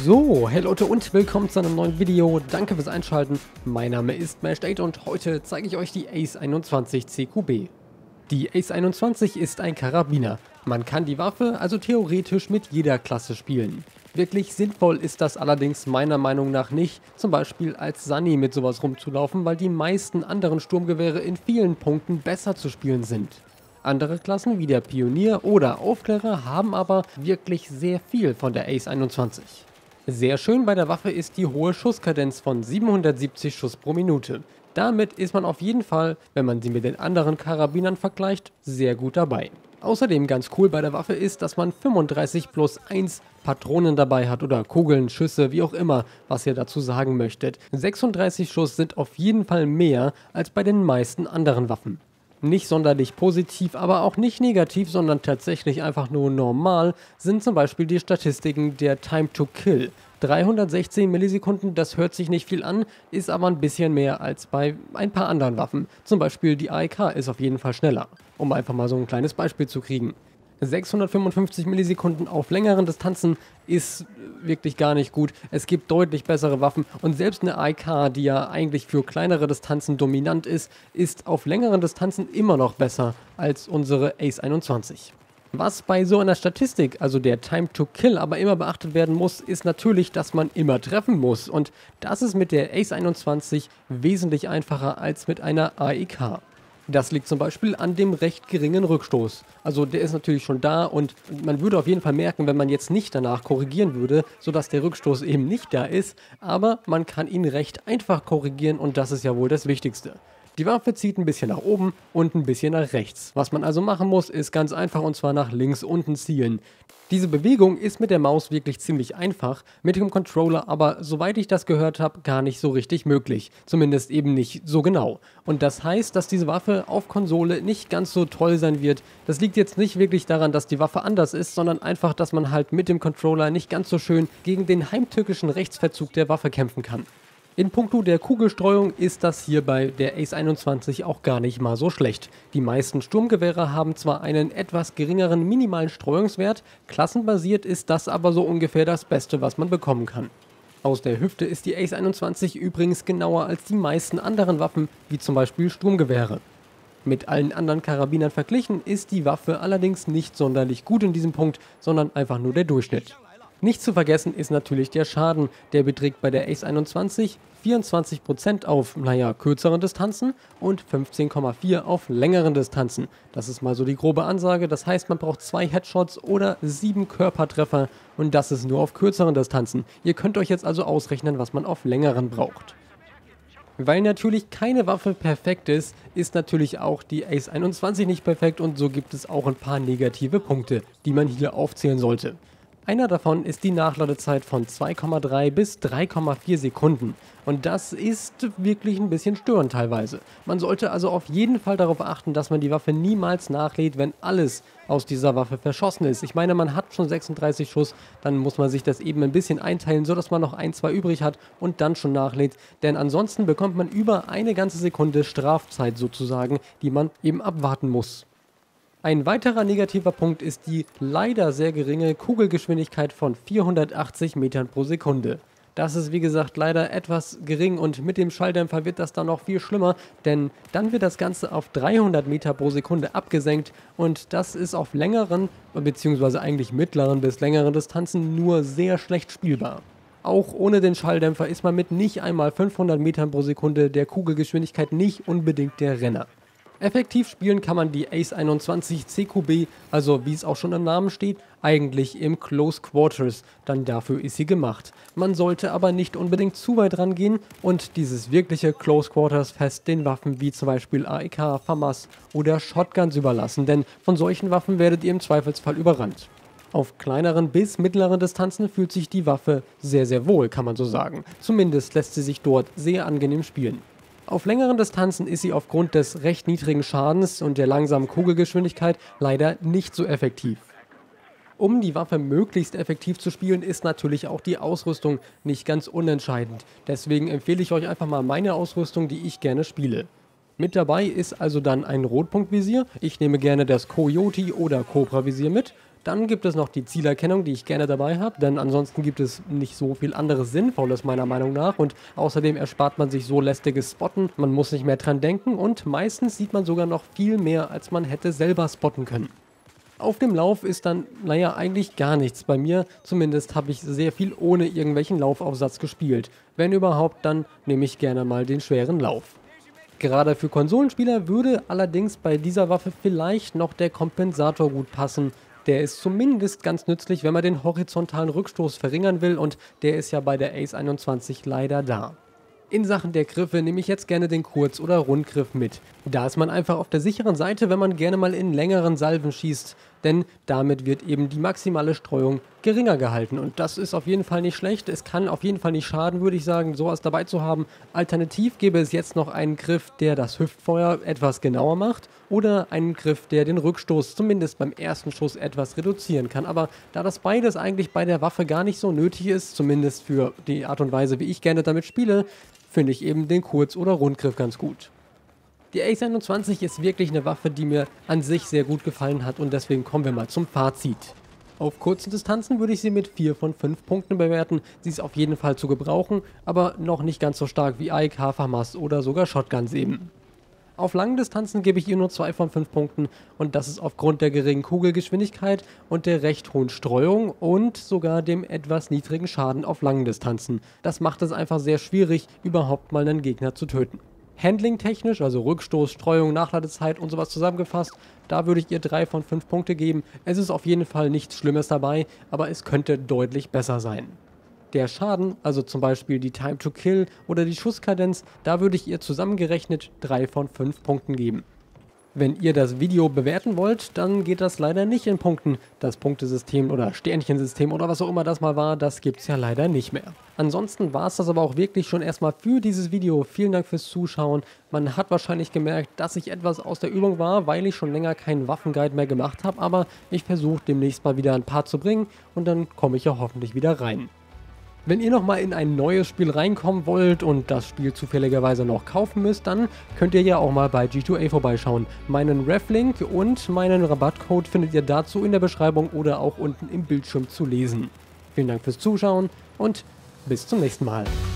So, hey Leute und willkommen zu einem neuen Video. Danke fürs Einschalten. Mein Name ist Mashed8 und heute zeige ich euch die Ace 21 CQB. Die Ace 21 ist ein Karabiner. Man kann die Waffe also theoretisch mit jeder Klasse spielen. Wirklich sinnvoll ist das allerdings meiner Meinung nach nicht, zum Beispiel als Sunny mit sowas rumzulaufen, weil die meisten anderen Sturmgewehre in vielen Punkten besser zu spielen sind. Andere Klassen wie der Pionier oder Aufklärer haben aber wirklich sehr viel von der Ace 21. Sehr schön bei der Waffe ist die hohe Schusskadenz von 770 Schuss pro Minute. Damit ist man auf jeden Fall, wenn man sie mit den anderen Karabinern vergleicht, sehr gut dabei. Außerdem ganz cool bei der Waffe ist, dass man 35 plus 1 Patronen dabei hat oder Kugeln, Schüsse, wie auch immer, was ihr dazu sagen möchtet. 36 Schuss sind auf jeden Fall mehr als bei den meisten anderen Waffen. Nicht sonderlich positiv, aber auch nicht negativ, sondern tatsächlich einfach nur normal sind zum Beispiel die Statistiken der Time to Kill. 316 Millisekunden, das hört sich nicht viel an, ist aber ein bisschen mehr als bei ein paar anderen Waffen. Zum Beispiel die AEK ist auf jeden Fall schneller, um einfach mal so ein kleines Beispiel zu kriegen. 655 Millisekunden auf längeren Distanzen ist wirklich gar nicht gut. Es gibt deutlich bessere Waffen und selbst eine AEK, die ja eigentlich für kleinere Distanzen dominant ist, ist auf längeren Distanzen immer noch besser als unsere Ace 21. Was bei so einer Statistik, also der Time to Kill, aber immer beachtet werden muss, ist natürlich, dass man immer treffen muss. Und das ist mit der Ace 21 wesentlich einfacher als mit einer AEK. Das liegt zum Beispiel an dem recht geringen Rückstoß. Also der ist natürlich schon da und man würde auf jeden Fall merken, wenn man jetzt nicht danach korrigieren würde, sodass der Rückstoß eben nicht da ist, aber man kann ihn recht einfach korrigieren und das ist ja wohl das Wichtigste. Die Waffe zieht ein bisschen nach oben und ein bisschen nach rechts. Was man also machen muss, ist ganz einfach und zwar nach links unten zielen. Diese Bewegung ist mit der Maus wirklich ziemlich einfach, mit dem Controller aber, soweit ich das gehört habe, gar nicht so richtig möglich. Zumindest eben nicht so genau. Und das heißt, dass diese Waffe auf Konsole nicht ganz so toll sein wird. Das liegt jetzt nicht wirklich daran, dass die Waffe anders ist, sondern einfach, dass man halt mit dem Controller nicht ganz so schön gegen den heimtückischen Rechtsverzug der Waffe kämpfen kann. In puncto der Kugelstreuung ist das hier bei der Ace 21 auch gar nicht mal so schlecht. Die meisten Sturmgewehre haben zwar einen etwas geringeren minimalen Streuungswert, klassenbasiert ist das aber so ungefähr das Beste, was man bekommen kann. Aus der Hüfte ist die Ace 21 übrigens genauer als die meisten anderen Waffen, wie zum Beispiel Sturmgewehre. Mit allen anderen Karabinern verglichen ist die Waffe allerdings nicht sonderlich gut in diesem Punkt, sondern einfach nur der Durchschnitt. Nicht zu vergessen ist natürlich der Schaden, der beträgt bei der Ace 21 24% auf, kürzeren Distanzen und 15,4% auf längeren Distanzen. Das ist mal so die grobe Ansage, das heißt man braucht 2 Headshots oder 7 Körpertreffer und das ist nur auf kürzeren Distanzen. Ihr könnt euch jetzt also ausrechnen, was man auf längeren braucht. Weil natürlich keine Waffe perfekt ist, ist natürlich auch die Ace 21 nicht perfekt und so gibt es auch ein paar negative Punkte, die man hier aufzählen sollte. Einer davon ist die Nachladezeit von 2,3 bis 3,4 Sekunden. Und das ist wirklich ein bisschen störend teilweise. Man sollte also auf jeden Fall darauf achten, dass man die Waffe niemals nachlädt, wenn alles aus dieser Waffe verschossen ist. Ich meine, man hat schon 36 Schuss, dann muss man sich das eben ein bisschen einteilen, sodass man noch 1, 2 übrig hat und dann schon nachlädt. Denn ansonsten bekommt man über eine ganze Sekunde Strafzeit sozusagen, die man eben abwarten muss. Ein weiterer negativer Punkt ist die leider sehr geringe Kugelgeschwindigkeit von 480 Metern pro Sekunde. Das ist wie gesagt leider etwas gering und mit dem Schalldämpfer wird das dann noch viel schlimmer, denn dann wird das Ganze auf 300 Meter pro Sekunde abgesenkt und das ist auf längeren bzw. eigentlich mittleren bis längeren Distanzen nur sehr schlecht spielbar. Auch ohne den Schalldämpfer ist man mit nicht einmal 500 Metern pro Sekunde der Kugelgeschwindigkeit nicht unbedingt der Renner. Effektiv spielen kann man die Ace 21 CQB, also wie es auch schon im Namen steht, eigentlich im Close Quarters, dann dafür ist sie gemacht. Man sollte aber nicht unbedingt zu weit rangehen und dieses wirkliche Close Quarters fest den Waffen wie zum Beispiel AEK, FAMAS oder Shotguns überlassen, denn von solchen Waffen werdet ihr im Zweifelsfall überrannt. Auf kleineren bis mittleren Distanzen fühlt sich die Waffe sehr, sehr wohl, kann man so sagen. Zumindest lässt sie sich dort sehr angenehm spielen. Auf längeren Distanzen ist sie aufgrund des recht niedrigen Schadens und der langsamen Kugelgeschwindigkeit leider nicht so effektiv. Um die Waffe möglichst effektiv zu spielen, ist natürlich auch die Ausrüstung nicht ganz unentscheidend. Deswegen empfehle ich euch einfach mal meine Ausrüstung, die ich gerne spiele. Mit dabei ist also dann ein Rotpunktvisier. Ich nehme gerne das Coyote oder Cobra Visier mit. Dann gibt es noch die Zielerkennung, die ich gerne dabei habe, denn ansonsten gibt es nicht so viel anderes Sinnvolles meiner Meinung nach und außerdem erspart man sich so lästiges Spotten, man muss nicht mehr dran denken und meistens sieht man sogar noch viel mehr, als man hätte selber spotten können. Auf dem Lauf ist dann, naja, eigentlich gar nichts. Bei mir zumindest habe ich sehr viel ohne irgendwelchen Laufaufsatz gespielt. Wenn überhaupt, dann nehme ich gerne mal den schweren Lauf. Gerade für Konsolenspieler würde allerdings bei dieser Waffe vielleicht noch der Kompensator gut passen. Der ist zumindest ganz nützlich, wenn man den horizontalen Rückstoß verringern will und der ist ja bei der Ace 21 leider da. In Sachen der Griffe nehme ich jetzt gerne den Kurz- oder Rundgriff mit. Da ist man einfach auf der sicheren Seite, wenn man gerne mal in längeren Salven schießt, denn damit wird eben die maximale Streuung geringer gehalten und das ist auf jeden Fall nicht schlecht. Es kann auf jeden Fall nicht schaden, würde ich sagen, sowas dabei zu haben. Alternativ gäbe es jetzt noch einen Griff, der das Hüftfeuer etwas genauer macht oder einen Griff, der den Rückstoß zumindest beim ersten Schuss etwas reduzieren kann. Aber da das beides eigentlich bei der Waffe gar nicht so nötig ist, zumindest für die Art und Weise, wie ich gerne damit spiele, finde ich eben den Kurz- oder Rundgriff ganz gut. Die Ace 21 ist wirklich eine Waffe, die mir an sich sehr gut gefallen hat und deswegen kommen wir mal zum Fazit. Auf kurzen Distanzen würde ich sie mit 4 von 5 Punkten bewerten. Sie ist auf jeden Fall zu gebrauchen, aber noch nicht ganz so stark wie Ike, FAMAS oder sogar Shotguns eben. Auf langen Distanzen gebe ich ihr nur 2 von 5 Punkten und das ist aufgrund der geringen Kugelgeschwindigkeit und der recht hohen Streuung und sogar dem etwas niedrigen Schaden auf langen Distanzen. Das macht es einfach sehr schwierig, überhaupt mal einen Gegner zu töten. Handling-technisch, also Rückstoß, Streuung, Nachladezeit und sowas zusammengefasst, da würde ich ihr 3 von 5 Punkte geben. Es ist auf jeden Fall nichts Schlimmes dabei, aber es könnte deutlich besser sein. Der Schaden, also zum Beispiel die Time to Kill oder die Schusskadenz, da würde ich ihr zusammengerechnet 3 von 5 Punkten geben. Wenn ihr das Video bewerten wollt, dann geht das leider nicht in Punkten. Das Punktesystem oder Sternchensystem oder was auch immer das mal war, das gibt es ja leider nicht mehr. Ansonsten war es das aber auch wirklich schon erstmal für dieses Video. Vielen Dank fürs Zuschauen. Man hat wahrscheinlich gemerkt, dass ich etwas aus der Übung war, weil ich schon länger keinen Waffenguide mehr gemacht habe, aber ich versuche demnächst mal wieder ein paar zu bringen und dann komme ich ja hoffentlich wieder rein. Wenn ihr nochmal in ein neues Spiel reinkommen wollt und das Spiel zufälligerweise noch kaufen müsst, dann könnt ihr ja auch mal bei G2A vorbeischauen. Meinen Ref-Link und meinen Rabattcode findet ihr dazu in der Beschreibung oder auch unten im Bildschirm zu lesen. Vielen Dank fürs Zuschauen und bis zum nächsten Mal.